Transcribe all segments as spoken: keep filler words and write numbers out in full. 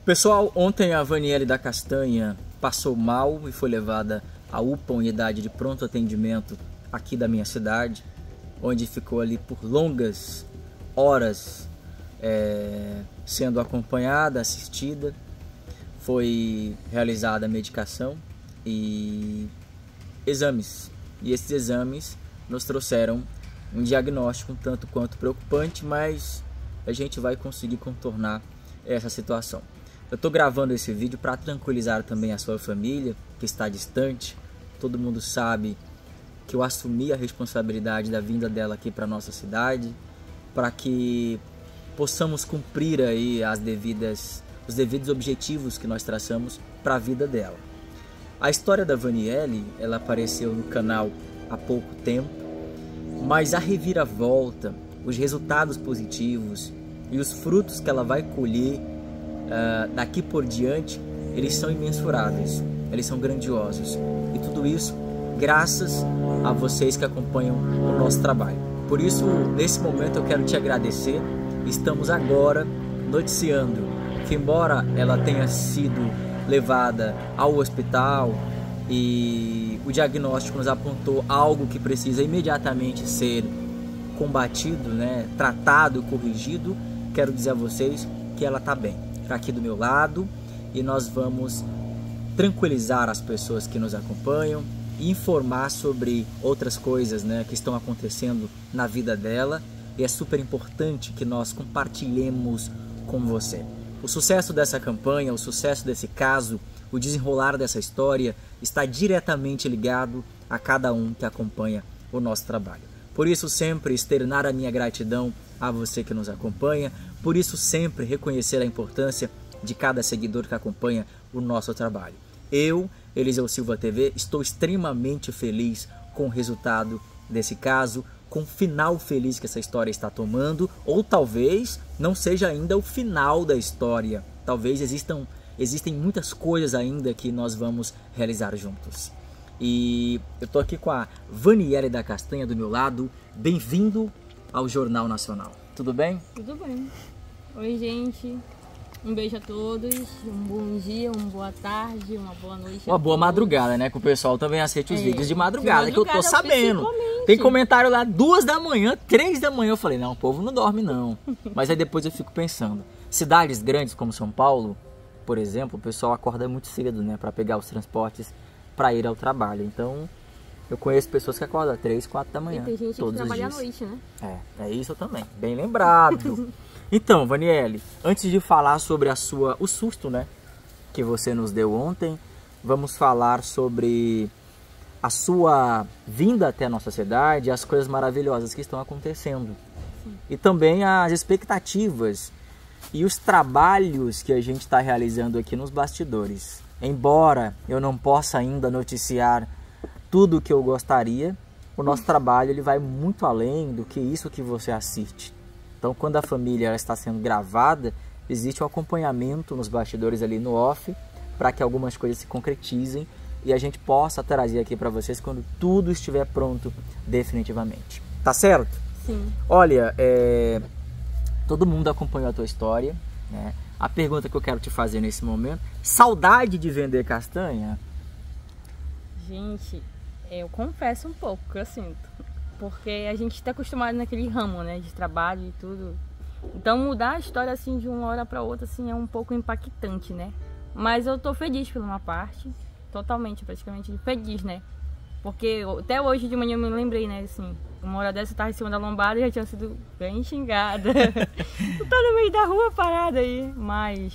Pessoal, ontem a Vaniele da Castanha passou mal e foi levada à U P A, unidade de pronto atendimento aqui da minha cidade, onde ficou ali por longas horas é, sendo acompanhada, assistida. Foi realizada a medicação e exames. E esses exames nos trouxeram um diagnóstico um tanto quanto preocupante, mas a gente vai conseguir contornar essa situação. Eu estou gravando esse vídeo para tranquilizar também a sua família, que está distante. Todo mundo sabe que eu assumi a responsabilidade da vinda dela aqui para nossa cidade, para que possamos cumprir aí as devidas, os devidos objetivos que nós traçamos para a vida dela. A história da Vaniele, ela apareceu no canal há pouco tempo, mas a reviravolta, os resultados positivos e os frutos que ela vai colher uh, daqui por diante, eles são imensuráveis, eles são grandiosos. E tudo isso graças a vocês que acompanham o nosso trabalho. Por isso, nesse momento eu quero te agradecer. Estamos agora noticiando que, embora ela tenha sido levada ao hospital e o diagnóstico nos apontou algo que precisa imediatamente ser combatido, né, tratado, corrigido, quero dizer a vocês que ela está bem, está aqui do meu lado, e nós vamos tranquilizar as pessoas que nos acompanham e informar sobre outras coisas, né, que estão acontecendo na vida dela, e é super importante que nós compartilhemos com você. O sucesso dessa campanha, o sucesso desse caso, o desenrolar dessa história está diretamente ligado a cada um que acompanha o nosso trabalho. Por isso sempre externar a minha gratidão a você que nos acompanha, por isso sempre reconhecer a importância de cada seguidor que acompanha o nosso trabalho. Eu, Eliseu Silva T V, estou extremamente feliz com o resultado desse caso, com o final feliz que essa história está tomando, ou talvez não seja ainda o final da história. Talvez existam, existem muitas coisas ainda que nós vamos realizar juntos. E eu tô aqui com a Vaniele da Castanha do meu lado. Bem-vindo ao Jornal Nacional. Tudo bem? Tudo bem. Oi, gente. Um beijo a todos, um bom dia, uma boa tarde, uma boa noite. Uma boa madrugada, né? Que o pessoal também assiste os é, vídeos de madrugada, de madrugada, que eu tô sabendo. Tem comentário lá duas da manhã, três da manhã. Eu falei, não, o povo não dorme não. Mas aí depois eu fico pensando, cidades grandes como São Paulo, por exemplo, o pessoal acorda muito cedo, né? Pra pegar os transportes para ir ao trabalho. Então, eu conheço pessoas que acordam às três, quatro da manhã. E tem gente todos que trabalha os dias. à noite, né? É, é isso também. Bem lembrado. Então, Vaniele, antes de falar sobre a sua, o susto, né, que você nos deu ontem, vamos falar sobre a sua vinda até a nossa cidade, as coisas maravilhosas que estão acontecendo. Sim. E também as expectativas e os trabalhos que a gente está realizando aqui nos bastidores. Embora eu não possa ainda noticiar tudo o que eu gostaria, o nosso trabalho ele vai muito além do que isso que você assiste. Então, quando a família está sendo gravada, existe um acompanhamento nos bastidores ali no off, para que algumas coisas se concretizem e a gente possa trazer aqui para vocês quando tudo estiver pronto definitivamente. Tá certo? Sim. Olha, é... todo mundo acompanhou a tua história, né? A pergunta que eu quero te fazer nesse momento, saudade de vender castanha? Gente, eu confesso um pouco que eu sinto. Porque a gente está acostumado naquele ramo, né, de trabalho e tudo. Então mudar a história assim de uma hora para outra assim é um pouco impactante, né? Mas eu tô feliz por uma parte, totalmente, praticamente feliz, né? Porque até hoje de manhã eu me lembrei, né, assim, uma hora dessa eu tava em cima da lombada e já tinha sido bem xingada. Eu tô no meio da rua parada aí, mas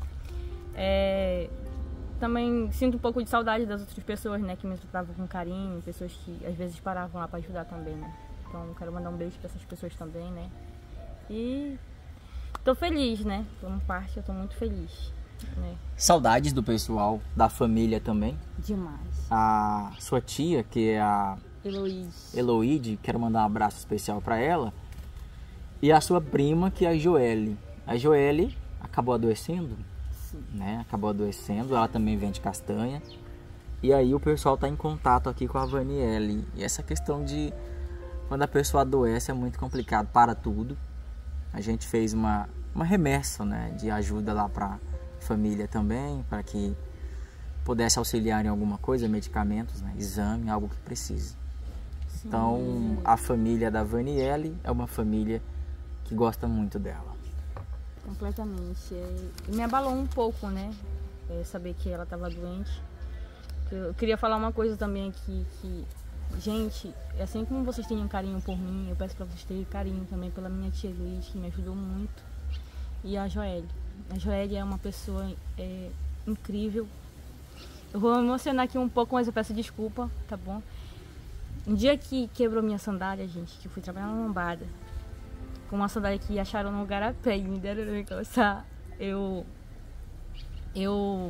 é, também sinto um pouco de saudade das outras pessoas, né, que me tratavam com carinho, pessoas que às vezes paravam lá para ajudar também, né. Então quero mandar um beijo para essas pessoas também, né. E tô feliz, né, por uma parte eu tô muito feliz, né. Saudades do pessoal, da família também? Demais. A sua tia, que é a Eloide, Eloide, quero mandar um abraço especial para ela. E a sua prima, que é a Joelle. A Joelle acabou adoecendo? Né? Acabou adoecendo, ela também vende castanha. E aí o pessoal está em contato aqui com a Vaniele. E essa questão de quando a pessoa adoece é muito complicado, para tudo. A gente fez uma, uma remessa, né, de ajuda lá para família também, para que pudesse auxiliar em alguma coisa, medicamentos, né? Exame, algo que precise. Sim. Então, a família da Vaniele é uma família que gosta muito dela. Completamente. E me abalou um pouco, né? É, saber que ela estava doente. Eu queria falar uma coisa também aqui, que, gente, assim como vocês têm um carinho por mim, eu peço para vocês terem carinho também pela minha tia Luiz, que me ajudou muito, e a Joelle. A Joelle é uma pessoa é, incrível. Eu vou emocionar aqui um pouco, mas eu peço desculpa, tá bom? Um dia que quebrou minha sandália, gente, que eu fui trabalhar na lombada, com uma sandália que acharam no garapé e me deram pra calçar, eu... Eu...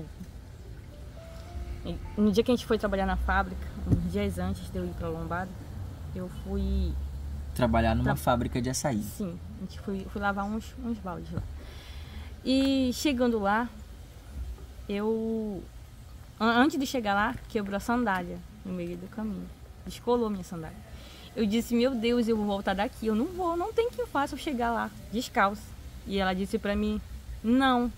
No dia que a gente foi trabalhar na fábrica, uns dias antes de eu ir pra lombada, eu fui... Trabalhar numa tra... fábrica de açaí. Sim, a gente foi, fui lavar uns, uns baldes lá. E chegando lá, eu... Antes de chegar lá, quebrou a sandália no meio do caminho. Descolou minha sandália. Eu disse, meu Deus, eu vou voltar daqui. Eu não vou, não tem que eu faça eu chegar lá, descalço. E ela disse pra mim, não.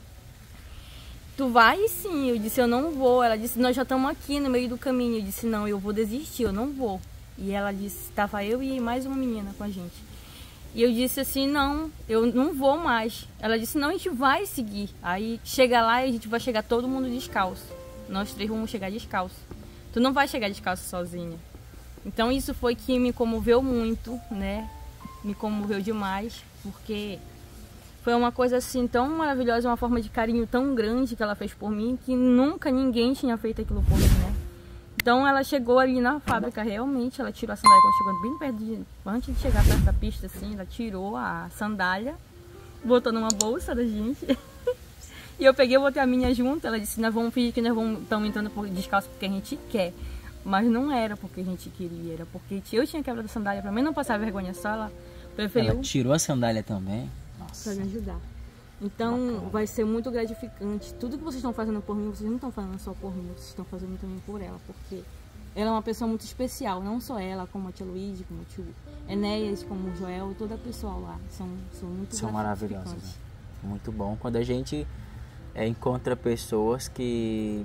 Tu vai sim. Eu disse, eu não vou. Ela disse, nós já estamos aqui no meio do caminho. Eu disse, não, eu vou desistir, eu não vou. E ela disse, estava eu e mais uma menina com a gente. E eu disse assim, não, eu não vou mais. Ela disse, não, a gente vai seguir. Aí chega lá e a gente vai chegar todo mundo descalço. Nós três vamos chegar descalço. Tu não vai chegar descalço sozinha. Então isso foi que me comoveu muito, né? Me comoveu demais, porque foi uma coisa assim tão maravilhosa, uma forma de carinho tão grande que ela fez por mim, que nunca ninguém tinha feito aquilo por mim, né? Então ela chegou ali na fábrica, realmente, ela tirou a sandália quando chegou bem perto de... Antes de chegar perto da pista, assim, ela tirou a sandália, botou numa bolsa da gente. E eu peguei, eu botei a minha junto, ela disse, nós vamos fingir que nós vamos, estamos entrando por descalço porque a gente quer. Mas não era porque a gente queria, era porque eu tinha quebrado a sandália, pra mim não passar vergonha só, ela preferiu... Ela tirou a sandália também? Nossa. Pra me ajudar. Então, bacana. Vai ser muito gratificante. Tudo que vocês estão fazendo por mim, vocês não estão fazendo só por mim, vocês estão fazendo também por ela, porque ela é uma pessoa muito especial, não só ela, como a tia Luiz, como o tio Enéas, como o Joel, toda a pessoa lá, são, são muito São maravilhosas, né? Muito bom quando a gente é, encontra pessoas que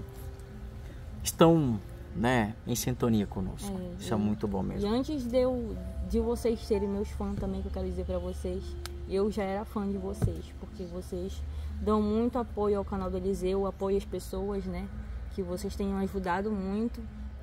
estão, né, em sintonia conosco. É, isso é muito bom mesmo. E antes de, eu, de vocês serem meus fãs também, que eu quero dizer pra vocês, eu já era fã de vocês, porque vocês dão muito apoio ao canal do Eliseu, apoio às pessoas, né? Que vocês tenham ajudado muito,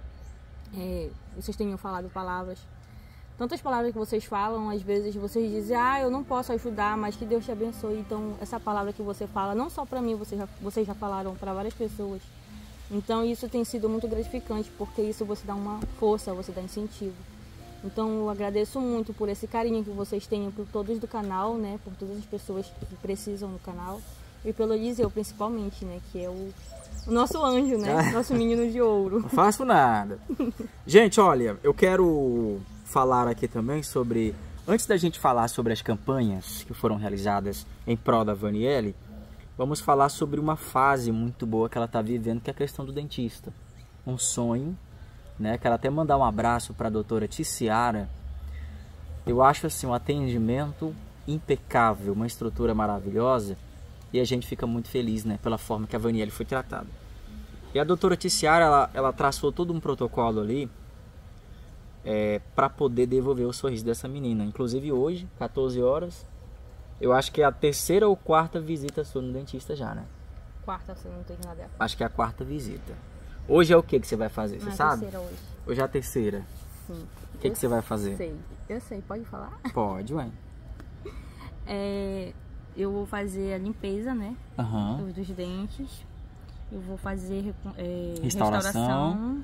é, vocês tenham falado palavras. Tantas palavras que vocês falam, às vezes vocês dizem, ah, eu não posso ajudar, mas que Deus te abençoe. Então, essa palavra que você fala, não só pra mim, vocês já, vocês já falaram para várias pessoas. Então, isso tem sido muito gratificante, porque isso você dá uma força, você dá incentivo. Então eu agradeço muito por esse carinho que vocês têm por todos do canal, né? Por todas as pessoas que precisam do canal. E pelo Eliseu principalmente, né? Que é o, o nosso anjo, né? Nosso menino de ouro. Não faço nada. Gente, olha, eu quero falar aqui também sobre... Antes da gente falar sobre as campanhas que foram realizadas em prol da Vaniele, vamos falar sobre uma fase muito boa que ela está vivendo, que é a questão do dentista. Um sonho... Né? Quero até mandar um abraço para a doutora Ticiara. Eu acho assim um atendimento impecável, uma estrutura maravilhosa, e a gente fica muito feliz, né, pela forma que a Vaniele foi tratada. E a doutora Ticiara, ela, ela traçou todo um protocolo ali é, para poder devolver o sorriso dessa menina. Inclusive hoje, quatorze horas, eu acho que é a terceira ou quarta visita sua no dentista já, né? Quarta, você não tem nada. Acho que é a quarta visita. Hoje é o que que você vai fazer, você não, sabe? É a terceira hoje. Hoje é a terceira. Sim. O que que você vai fazer? Sei, eu sei, pode falar? Pode, ué. É, eu vou fazer a limpeza, né? Uhum. Dos dentes. Eu vou fazer é, restauração. restauração.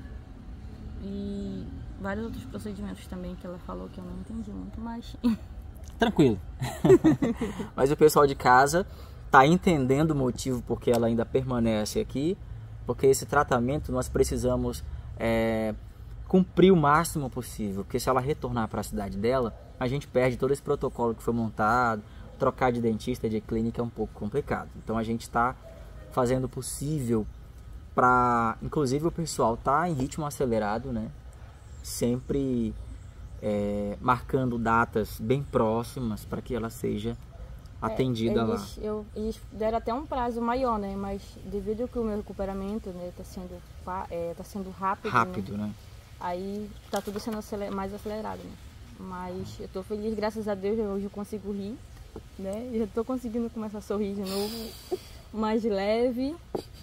E vários outros procedimentos também que ela falou que eu não entendi muito, mas... Tranquilo. Mas o pessoal de casa tá entendendo o motivo porque ela ainda permanece aqui. Porque esse tratamento nós precisamos é, cumprir o máximo possível. Porque se ela retornar para a cidade dela, a gente perde todo esse protocolo que foi montado. Trocar de dentista, de clínica é um pouco complicado. Então a gente está fazendo o possível para... Inclusive o pessoal está em ritmo acelerado, né? Sempre é, marcando datas bem próximas para que ela seja atendida é, lá. Eles, eu, eles deram até um prazo maior, né? Mas devido que o meu recuperamento, né, tá sendo, é, tá sendo rápido, Rápido, né? né? Aí tá tudo sendo aceler, mais acelerado, né? Mas eu tô feliz, graças a Deus, hoje eu consigo rir, né? Eu tô conseguindo começar a sorrir de novo, mais leve.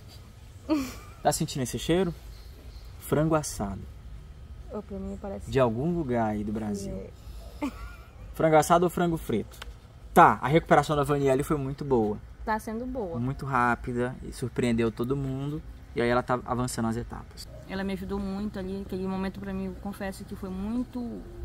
Tá sentindo esse cheiro? Frango assado. Oh, pra mim parece... De algum lugar aí do Brasil. É. Frango assado ou frango frito? Tá, a recuperação da Vaniele foi muito boa. Tá sendo boa. Muito rápida, e surpreendeu todo mundo. E aí ela tá avançando as etapas. Ela me ajudou muito ali, aquele momento pra mim, eu confesso que foi muito...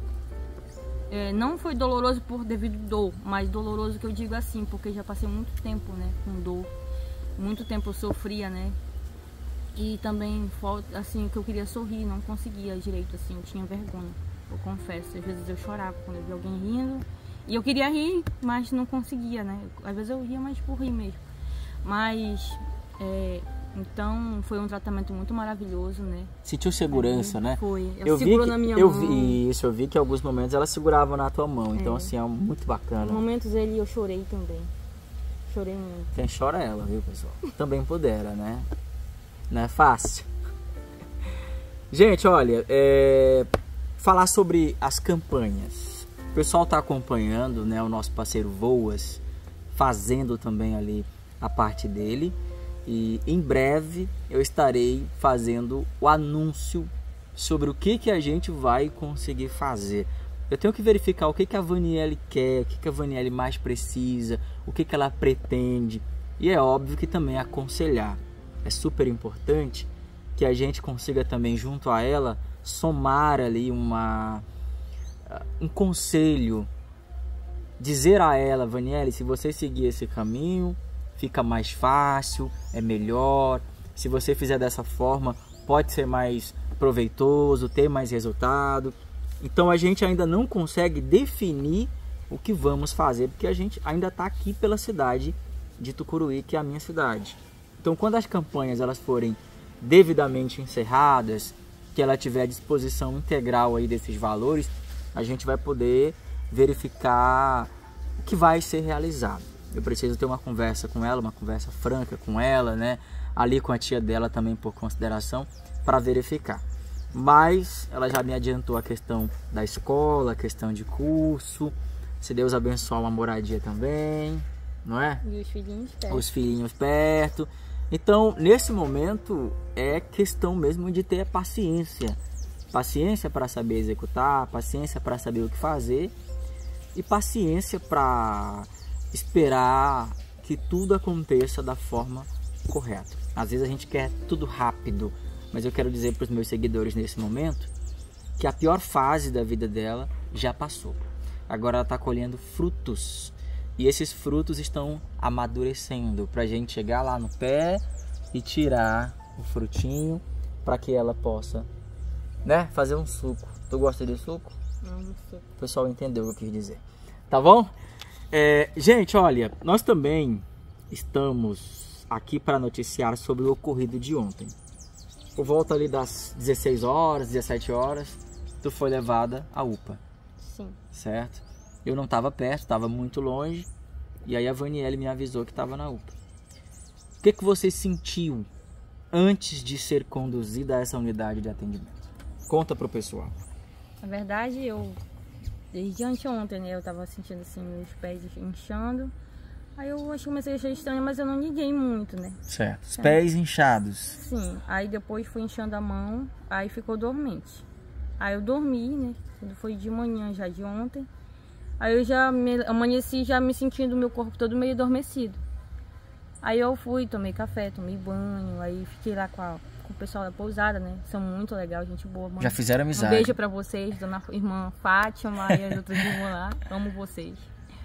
É, não foi doloroso por devido dor, mas doloroso que eu digo assim, porque já passei muito tempo, né, com dor. Muito tempo eu sofria, né? E também, assim, que eu queria sorrir, não conseguia direito, assim, eu tinha vergonha, eu confesso. Às vezes eu chorava quando eu via alguém rindo. E eu queria rir, mas não conseguia, né? Às vezes eu ria, mas por rir mesmo. Mas, é, então, foi um tratamento muito maravilhoso, né? Sentiu segurança, Aí, né? Foi. Eu, eu segurou vi que, na minha eu mão. Vi isso, eu vi que em alguns momentos ela segurava na tua mão. Então, É. assim, é muito bacana. Em momentos ele eu chorei também. Chorei muito. Quem chora é ela, viu, pessoal? Também empodera, né? Não é fácil. Gente, olha, é... falar sobre as campanhas. O pessoal está acompanhando, né, o nosso parceiro Voas, fazendo também ali a parte dele. E em breve eu estarei fazendo o anúncio sobre o que, que a gente vai conseguir fazer. Eu tenho que verificar o que, que a Vaniele quer, o que, que a Vaniele mais precisa, o que, que ela pretende. E é óbvio que também aconselhar. É super importante que a gente consiga também, junto a ela, somar ali uma, um conselho. Dizer a ela, Vaniele, se você seguir esse caminho, fica mais fácil, é melhor. Se você fizer dessa forma, pode ser mais proveitoso, ter mais resultado. Então a gente ainda não consegue definir o que vamos fazer, porque a gente ainda está aqui pela cidade de Tucuruí, que é a minha cidade. Então quando as campanhas elas forem devidamente encerradas, que ela tiver a disposição integral aí desses valores, a gente vai poder verificar o que vai ser realizado. Eu preciso ter uma conversa com ela, uma conversa franca com ela, né? Ali com a tia dela também por consideração, para verificar. Mas ela já me adiantou a questão da escola, a questão de curso, se Deus abençoar uma moradia também, não é? E os filhinhos perto. Os filhinhos perto. Então, nesse momento, é questão mesmo de ter paciência. Paciência para saber executar, paciência para saber o que fazer e paciência para esperar que tudo aconteça da forma correta. Às vezes a gente quer tudo rápido, mas eu quero dizer para os meus seguidores nesse momento que a pior fase da vida dela já passou. Agora ela está colhendo frutos e esses frutos estão amadurecendo para a gente chegar lá no pé e tirar o frutinho para que ela possa, né, fazer um suco. Tu gosta de suco? Não, não sei. O pessoal entendeu o que eu quis dizer. Tá bom? É, gente, olha, nós também estamos aqui para noticiar sobre o ocorrido de ontem. Por volta ali das dezesseis horas, dezessete horas, tu foi levada à U P A. Sim. Certo? Eu não estava perto, estava muito longe. E aí a Vaniele me avisou que estava na U P A. O que, que você sentiu antes de ser conduzida a essa unidade de atendimento? Conta pro pessoal. Na verdade, eu desde anteontem, né, eu tava sentindo assim meus pés inchando. Aí eu acho que comecei a achar estranho, mas eu não liguei muito, né? Certo. Os pés inchados. Sim. Aí depois fui inchando a mão, aí ficou dormente. Aí eu dormi, né? Quando foi de manhã já de ontem. Aí eu já me, amanheci já me sentindo meu corpo todo meio adormecido. Aí eu fui, tomei café, tomei banho, aí fiquei lá com, a, com o pessoal da pousada, né? São muito legal, gente boa. Mano. Já fizeram amizade. Um beijo pra vocês, dona irmã Fátima e as outras irmãs lá. Amo vocês.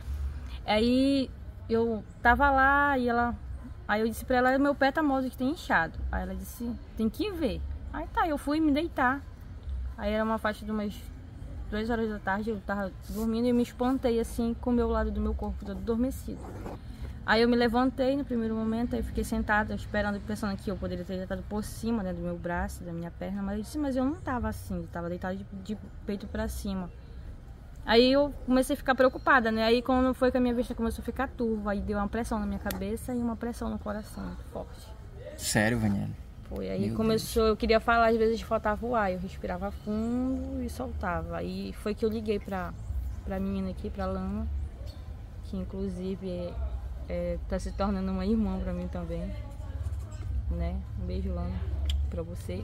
Aí eu tava lá e ela... Aí eu disse pra ela, meu pé tá modo que tem inchado. Aí ela disse, tem que ver. Aí tá, eu fui me deitar. Aí era uma faixa de umas duas horas da tarde, eu tava dormindo e me espantei assim com o meu lado do meu corpo todo adormecido. Aí eu me levantei no primeiro momento, aí fiquei sentada esperando, pensando que eu poderia ter deitado por cima, né, do meu braço, da minha perna, mas eu disse, mas eu não tava assim, eu tava deitado de, de peito pra cima. Aí eu comecei a ficar preocupada, né? Aí quando foi que a minha vista começou a ficar turva, aí deu uma pressão na minha cabeça e uma pressão no coração muito forte. Sério, Vaniele? Foi, aí Meu começou, Deus. eu queria falar, às vezes faltava o ar, eu respirava fundo e soltava. Aí foi que eu liguei pra, pra menina aqui, pra Lana, que inclusive é, é, tá se tornando uma irmã pra mim também, né? Um beijo, Lana, pra você.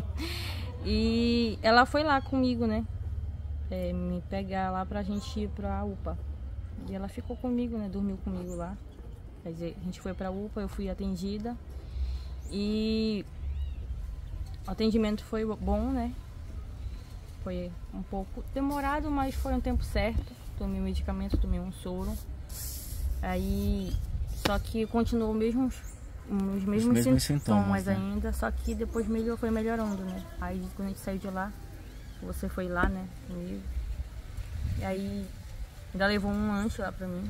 E ela foi lá comigo, né? É, me pegar lá pra gente ir pra U P A. E ela ficou comigo, né? Dormiu comigo lá. Quer dizer, a gente foi pra U P A, eu fui atendida. E o atendimento foi bom, né? Foi um pouco demorado, mas foi um tempo certo. Tomei medicamento, tomei um soro. Aí, só que continuou mesmo, os mesmos, Os mesmos sintomas, sintomas, né? ainda, só que depois melhor, foi melhorando, né? Aí quando a gente saiu de lá, você foi lá, né, comigo. E aí ainda levou um lanche lá pra mim.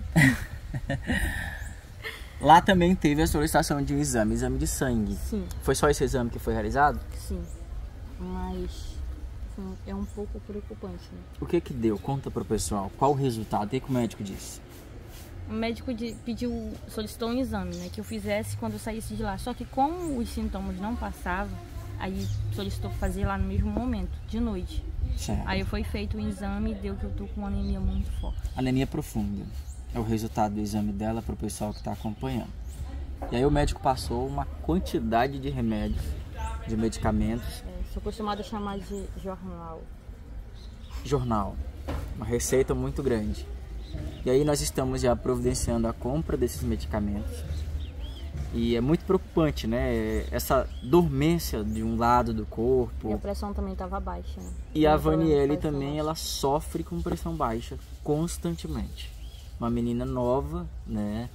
Lá também teve a solicitação de um exame, exame de sangue. Sim. Foi só esse exame que foi realizado? Sim. Mas assim, é um pouco preocupante, né? O que que deu? Conta pro pessoal. Qual o resultado? O que que o médico disse? O médico de, pediu, solicitou um exame, né, que eu fizesse quando eu saísse de lá. Só que como os sintomas não passavam, aí solicitou fazer lá no mesmo momento, de noite. Certo. Aí foi feito o exame e deu que eu tô com uma anemia muito forte. Anemia profunda. É o resultado do exame dela para o pessoal que está acompanhando. E aí o médico passou uma quantidade de remédios, de medicamentos. É, sou acostumada a chamar de jornal. Jornal. Uma receita muito grande. E aí nós estamos já providenciando a compra desses medicamentos. E é muito preocupante, né? Essa dormência de um lado do corpo. E a pressão também estava baixa, né? E a Meu problema de Vaniele pressão também, baixa. ela sofre com pressão baixa constantemente. Uma menina nova, né?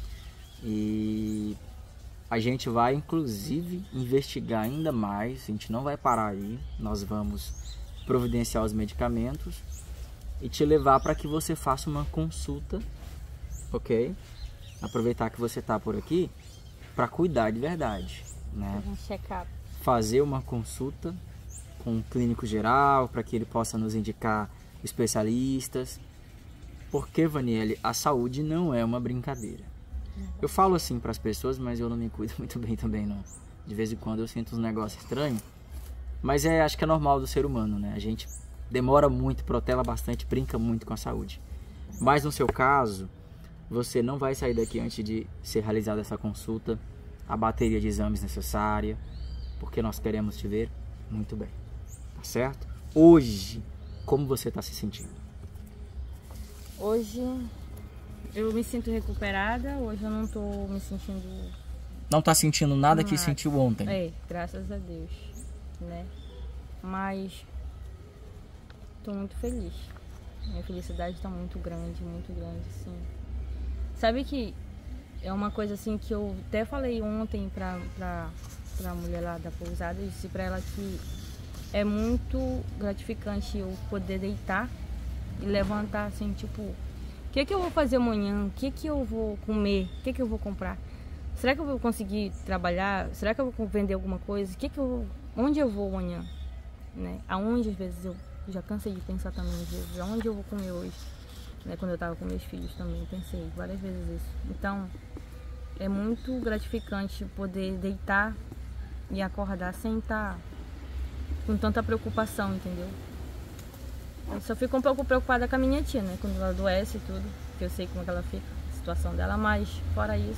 E a gente vai, inclusive, investigar ainda mais. A gente não vai parar aí. Nós vamos providenciar os medicamentos e te levar para que você faça uma consulta, ok? Aproveitar que você está por aqui para cuidar de verdade, né? Um check-up. Fazer uma consulta com um clínico geral para que ele possa nos indicar especialistas. Porque, Vaniele, a saúde não é uma brincadeira. Eu falo assim para as pessoas, mas eu não me cuido muito bem também, não. De vez em quando eu sinto uns negócios estranhos. Mas é, acho que é normal do ser humano, né? A gente demora muito, protela bastante, brinca muito com a saúde. Mas no seu caso, você não vai sair daqui antes de ser realizada essa consulta, a bateria de exames necessária, porque nós queremos te ver muito bem. Tá certo? Hoje, como você está se sentindo? Hoje eu me sinto recuperada, hoje eu não tô me sentindo... Não tá sentindo nada Nada. que sentiu ontem? É, graças a Deus, né? Mas tô muito feliz. Minha felicidade tá muito grande, muito grande, assim. Sabe que é uma coisa assim que eu até falei ontem pra, pra, pra mulher lá da pousada, eu disse pra ela que é muito gratificante eu poder deitar e levantar assim, tipo, o que que eu vou fazer amanhã? O que que eu vou comer? O que que eu vou comprar? Será que eu vou conseguir trabalhar? Será que eu vou vender alguma coisa? O que que eu vou... Onde eu vou amanhã? Né? Aonde às vezes eu já cansei de pensar também, às vezes, aonde eu vou comer hoje? Né? Quando eu tava com meus filhos também, pensei várias vezes isso. Então, é muito gratificante poder deitar e acordar sem estar com tanta preocupação, entendeu? Eu só fico um pouco preocupada com a minha tia, né? Quando ela adoece e tudo, porque eu sei como é que ela fica, a situação dela, mas fora isso,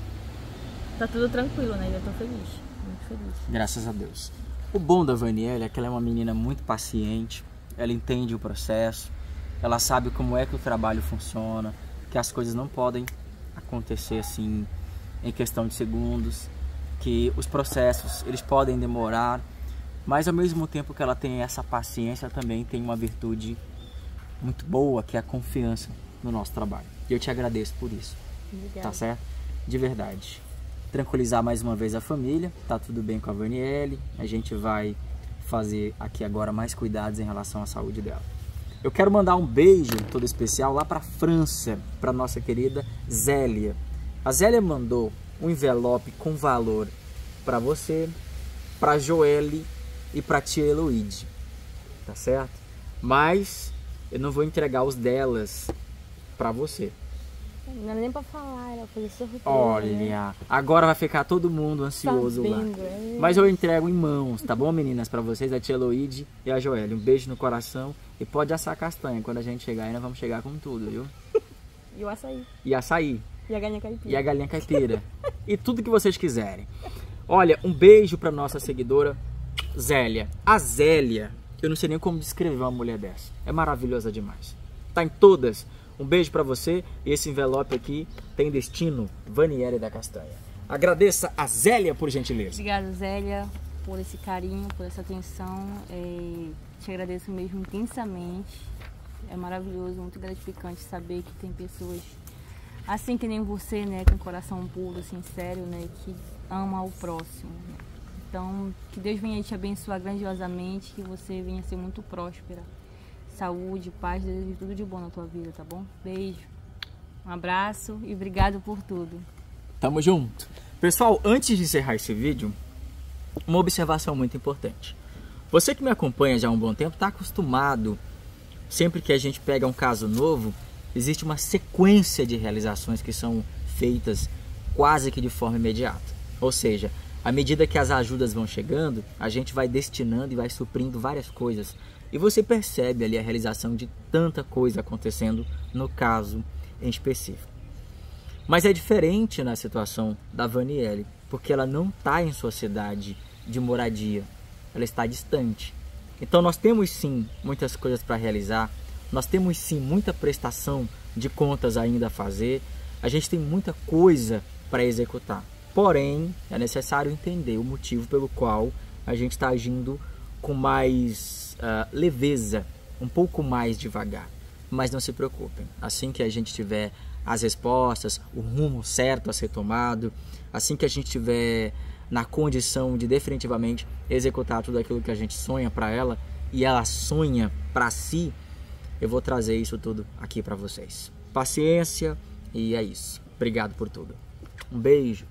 tá tudo tranquilo, né? Eu tô feliz, muito feliz. Graças a Deus. O bom da Vaniele é que ela é uma menina muito paciente, ela entende o processo, ela sabe como é que o trabalho funciona, que as coisas não podem acontecer assim em questão de segundos, que os processos eles podem demorar, mas ao mesmo tempo que ela tem essa paciência, também tem uma virtude muito boa, que é a confiança no nosso trabalho. E eu te agradeço por isso. Obrigada. Tá certo? De verdade. Tranquilizar mais uma vez a família, tá tudo bem com a Vaniele, a gente vai fazer aqui agora mais cuidados em relação à saúde dela. Eu quero mandar um beijo todo especial lá para França, para nossa querida Zélia. A Zélia mandou um envelope com valor para você, para Joelle e para tia Heloíde, tá certo? Mas eu não vou entregar os delas pra você. Não era nem pra falar, era fazer surpresa. Olha, né? agora vai ficar todo mundo ansioso tá lá. vendo, é. Mas eu entrego em mãos, tá bom, meninas? Pra vocês, a tia Eloide e a Joelle. Um beijo no coração e pode assar a castanha. Quando a gente chegar aí, nós vamos chegar com tudo, viu? E o açaí. E açaí. E a galinha caipira. E a galinha caipira. E tudo que vocês quiserem. Olha, um beijo pra nossa seguidora Zélia. A Zélia, eu não sei nem como descrever uma mulher dessa. É maravilhosa demais. Tá em todas. Um beijo pra você. E esse envelope aqui tem destino Vanieri da Castanha. Agradeça a Zélia, por gentileza. Obrigada, Zélia, por esse carinho, por essa atenção. É, te agradeço mesmo intensamente. É maravilhoso, muito gratificante saber que tem pessoas assim que nem você, né, com coração puro, sincero, né, que ama o próximo. Então, que Deus venha te abençoar grandiosamente, que você venha ser muito próspera. Saúde, paz, desejo tudo de bom na tua vida, tá bom? Beijo, um abraço e obrigado por tudo. Tamo junto. Pessoal, antes de encerrar esse vídeo, uma observação muito importante. Você que me acompanha já há um bom tempo está acostumado, sempre que a gente pega um caso novo, existe uma sequência de realizações que são feitas quase que de forma imediata. Ou seja, à medida que as ajudas vão chegando, a gente vai destinando e vai suprindo várias coisas. E você percebe ali a realização de tanta coisa acontecendo no caso em específico. Mas é diferente na situação da Vanieri, porque ela não está em sua cidade de moradia, ela está distante. Então nós temos sim muitas coisas para realizar, nós temos sim muita prestação de contas ainda a fazer, a gente tem muita coisa para executar. Porém, é necessário entender o motivo pelo qual a gente está agindo com mais uh, leveza, um pouco mais devagar. Mas não se preocupem, assim que a gente tiver as respostas, o rumo certo a ser tomado, assim que a gente tiver na condição de definitivamente executar tudo aquilo que a gente sonha para ela e ela sonha para si, eu vou trazer isso tudo aqui para vocês. Paciência e é isso. Obrigado por tudo. Um beijo.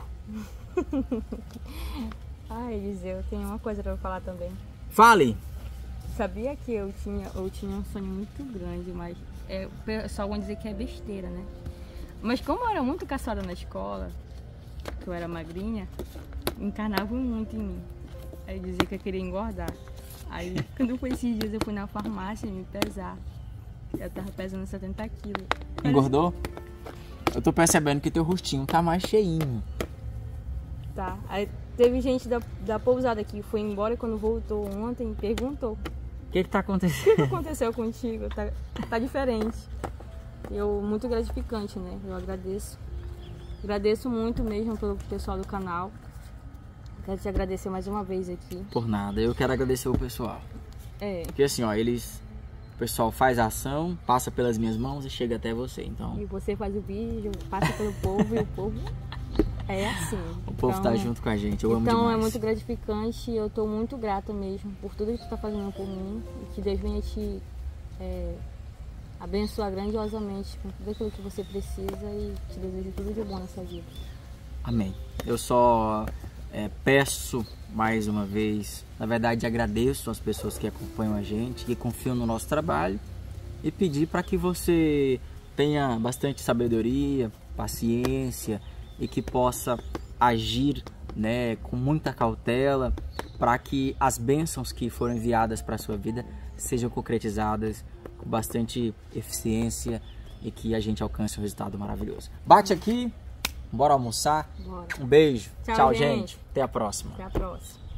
Ai, Eliseu, eu tenho uma coisa para falar também. Fale! Sabia que eu tinha, eu tinha um sonho muito grande, mas é, o pessoal vai dizer que é besteira, né? Mas como eu era muito caçada na escola, que eu era magrinha, encarnavam muito em mim. Aí dizia que eu queria engordar. Aí quando foi esses dias eu fui na farmácia me pesar. Eu tava pesando setenta quilos. Engordou? Eu tô percebendo que teu rostinho tá mais cheinho. Tá. Aí teve gente da, da pousada que foi embora e quando voltou ontem perguntou. O que que tá O acontecendo? que, que aconteceu contigo? Tá, tá diferente. Eu, muito gratificante, né? Eu agradeço. Agradeço muito mesmo pelo pessoal do canal. Quero te agradecer mais uma vez aqui. Por nada, eu quero agradecer o pessoal. É. Porque assim, ó, eles... O pessoal faz a ação, passa pelas minhas mãos e chega até você, então... E você faz o vídeo, passa pelo povo e o povo é assim. O povo então, tá junto com a gente, eu amo então demais. é muito gratificante e eu tô muito grata mesmo por tudo que tu tá fazendo por mim. E que Deus venha te é, abençoar grandiosamente com tudo aquilo que você precisa e te desejo tudo de bom nessa vida. Amém. Eu só é, peço mais uma vez, na verdade agradeço as pessoas que acompanham a gente, que confiam no nosso trabalho e pedir para que você tenha bastante sabedoria, paciência e que possa agir, né, com muita cautela para que as bênçãos que foram enviadas para a sua vida sejam concretizadas com bastante eficiência e que a gente alcance um resultado maravilhoso. Bate aqui, bora almoçar. Bora. Um beijo. Tchau, Tchau, gente. gente. Até a próxima. Até a próxima.